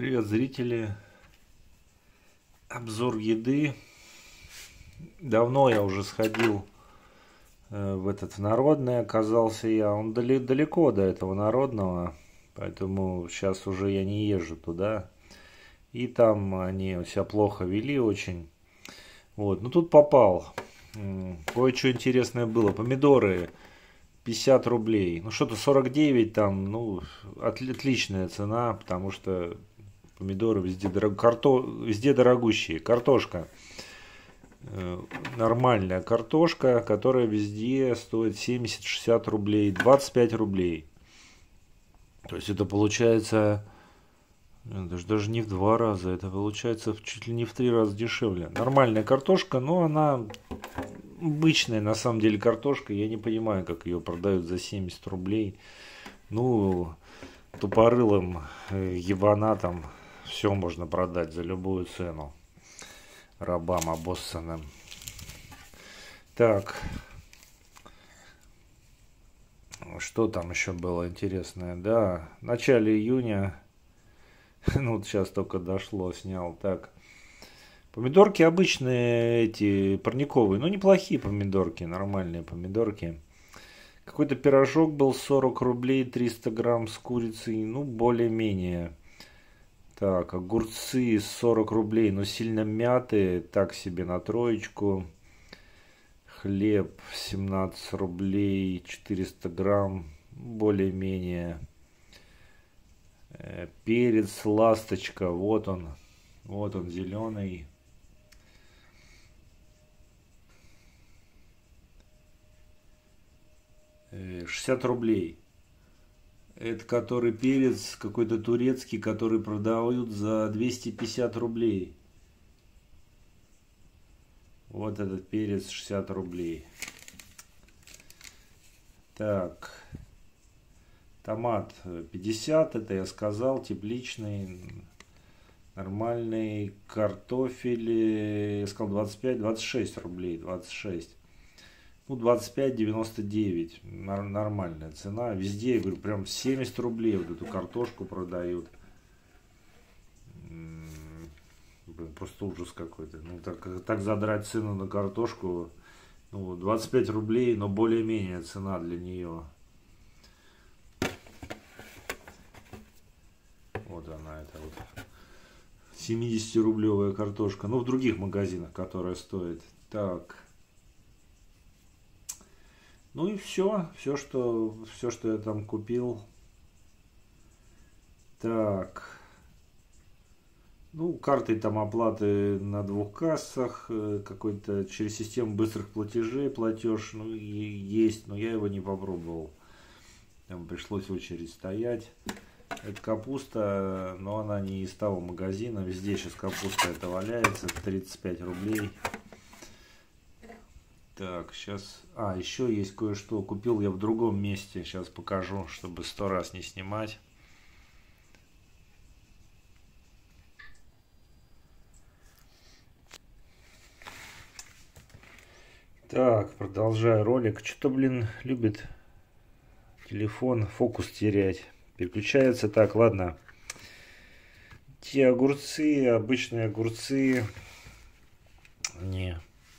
Привет, зрители! Обзор еды. Давно я уже сходил в этот народный, оказался я. Он далеко до этого народного, поэтому сейчас уже я не езжу туда. И там они себя плохо вели очень. Вот, ну тут попал. Кое-что интересное было. Помидоры 50 рублей. Ну что-то 49 там, ну отличная цена, потому что помидоры везде, везде дорогущие. Картошка. Нормальная картошка, которая везде стоит 70-60 рублей, 25 рублей. То есть это получается даже не в 2 раза, это получается чуть ли не в 3 раза дешевле. Нормальная картошка, но она обычная на самом деле картошка. Я не понимаю, как ее продают за 70 рублей. Ну, тупорылым ебанатам все можно продать за любую цену. Рабам обоссанным. Так. Что там еще было интересное? Да, в начале июня. Ну, вот сейчас только дошло, снял. Так. Помидорки обычные эти, парниковые. Ну, неплохие помидорки, нормальные помидорки. Какой-то пирожок был 40 рублей, 300 грамм с курицей. Ну, более-менее. Так, огурцы 40 рублей, но сильно мятые, так себе на троечку. Хлеб 17 рублей, 400 грамм, более-менее. Перец, ласточка, вот он зеленый. — 60 рублей. Это который перец какой-то турецкий, который продают за 250 рублей. Вот этот перец 60 рублей. Так. Томат 50, это я сказал, тепличный. Нормальный картофель, я сказал 25, 26 рублей, 26. Ну, 25,99. Нормальная цена. Везде, я говорю, прям 70 рублей вот эту картошку продают. Блин, просто ужас какой-то. Ну, так задрать цену на картошку. Ну, 25 рублей, но более-менее цена для нее. Вот она, это вот 70-рублевая картошка. Ну, в других магазинах, которая стоит. Так. Ну и все, что я там купил. Так. Ну, картой там оплаты на 2 кассах, какой-то через систему быстрых платежей платеж, ну, и есть, но я его не попробовал. Там пришлось в очередь стоять. Это капуста, но она не из того магазина. Везде сейчас капуста это валяется, 35 рублей. Так, сейчас... еще есть кое-что. Купил я в другом месте. Сейчас покажу, чтобы 100 раз не снимать. Так, продолжаю ролик. Что-то, блин, любит телефон фокус терять. Переключается. Так, ладно. Те огурцы, обычные огурцы. Не.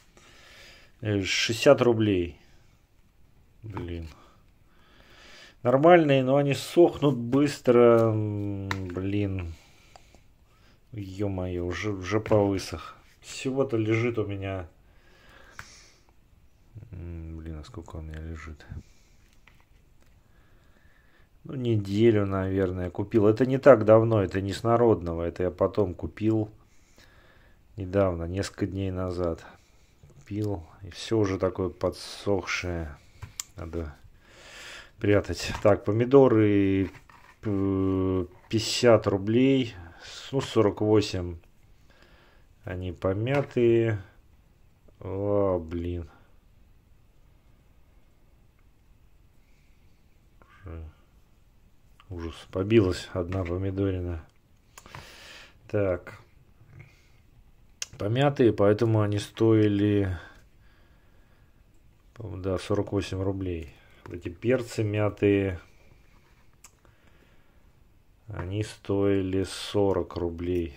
60 рублей. Блин. Нормальные, но они сохнут быстро. Блин. Ё-моё, уже повысох. Всего-то лежит у меня. Блин, а сколько у меня лежит? Ну, неделю, наверное, купил. Это не так давно, это не с народного. Это я потом купил. Недавно, несколько дней назад. Купил. И все уже такое подсохшее. Надо прятать. Так, помидоры 50 рублей. Ну, 48. Они помятые. О, блин. Ужас. Побилась одна помидорина. Так. Помятые, поэтому они стоили, да, 48 рублей. Эти перцы мятые Они стоили 40 рублей.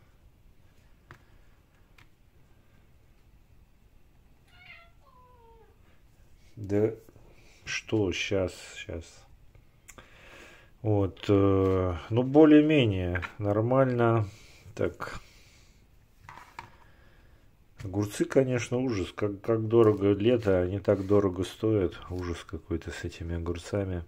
Да что, сейчас. Вот, ну более-менее нормально. Так, огурцы, конечно, ужас. Как дорого лето, они так дорого стоят. Ужас какой-то с этими огурцами.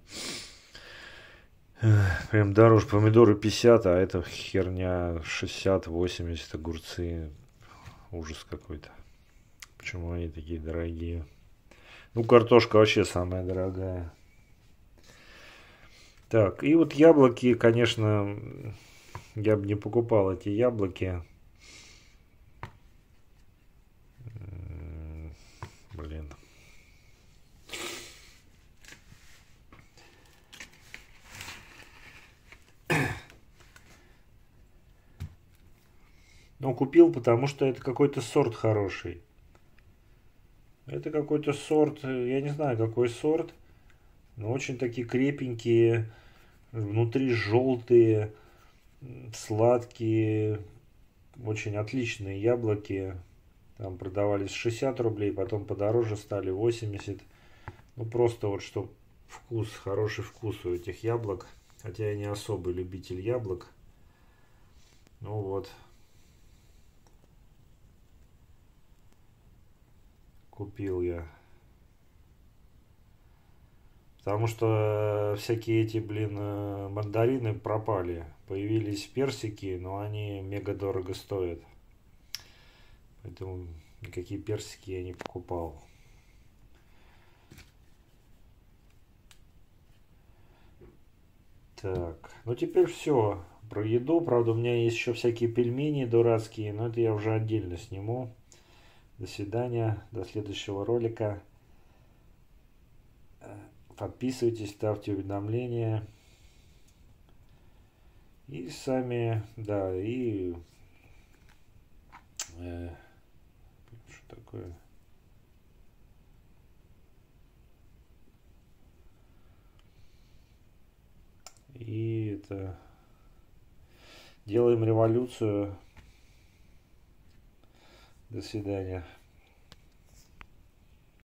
Прям дороже. Помидоры 50, а это херня 60-80 огурцы. Ужас какой-то. Почему они такие дорогие? Ну, картошка вообще самая дорогая. Так, и вот яблоки, конечно, я бы не покупал эти яблоки. Блин. Ну, купил, потому что это какой-то сорт хороший. Это какой-то сорт, я не знаю, какой сорт, но очень такие крепенькие, внутри желтые, сладкие, очень отличные яблоки. Там продавались 60 рублей, потом подороже стали 80. Ну, просто вот, что вкус, хороший вкус у этих яблок. Хотя я не особый любитель яблок. Ну вот, купил я. Потому что всякие эти, блин, мандарины пропали. Появились персики, но они мега дорого стоят. Поэтому никакие персики я не покупал. Так, ну теперь все. Про еду, правда, у меня есть еще всякие пельмени дурацкие, но это я уже отдельно сниму. До свидания, до следующего ролика. Подписывайтесь, ставьте уведомления. И сами, да, и... что такое? И это... Делаем революцию. До свидания.